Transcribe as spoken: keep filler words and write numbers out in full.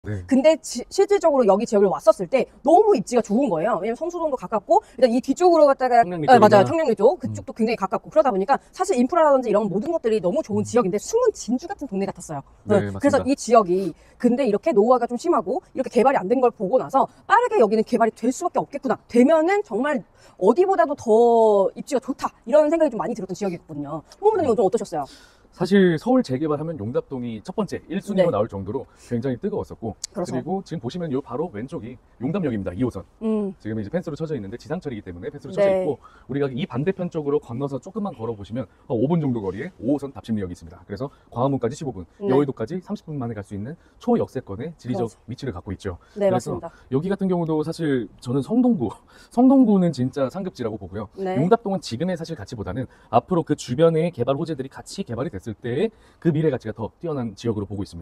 네. 근데 지, 실질적으로 여기 지역을 왔었을 때 너무 입지가 좋은 거예요. 왜냐면 성수동도 가깝고 일단 이 뒤쪽으로 갔다가 청량리 네, 맞아요. 쪽이나. 청량리 쪽 그쪽도 굉장히 가깝고 그러다 보니까 사실 인프라라든지 이런 모든 것들이 너무 좋은 지역인데 숨은 진주 같은 동네 같았어요. 네, 네, 맞습니다. 그래서 이 지역이 근데 이렇게 노후화가 좀 심하고 이렇게 개발이 안 된 걸 보고 나서 빠르게 여기는 개발이 될 수밖에 없겠구나. 되면은 정말 어디보다도 더 입지가 좋다 이런 생각이 좀 많이 들었던 지역이었거든요. 홍보부장님 좀 어떠셨어요? 사실 서울 재개발하면 용답동이 첫 번째 일 순위로 네. 나올 정도로 굉장히 뜨거웠었고, 그렇죠. 그리고 지금 보시면 요 바로 왼쪽이 용담역입니다. 이 호선. 음, 지금 이제 펜스로 쳐져 있는데 지상철이기 때문에 펜스로 네. 쳐져 있고, 우리가 이 반대편 쪽으로 건너서 조금만 걸어보시면 오 분 정도 거리에 오 호선 답심리역이 있습니다. 그래서 광화문까지 십오 분, 네. 여의도까지 삼십 분 만에 갈 수 있는 초역세권의 지리적 그렇죠. 위치를 갖고 있죠. 네, 그래서 맞습니다. 여기 같은 경우도 사실 저는 성동구, 성동구는 진짜 상급지라고 보고요. 네. 용답동은 지금의 사실 가치보다는 앞으로 그 주변의 개발 호재들이 같이 개발이 됐을 때의 그 미래 가치가 더 뛰어난 지역으로 보고 있습니다.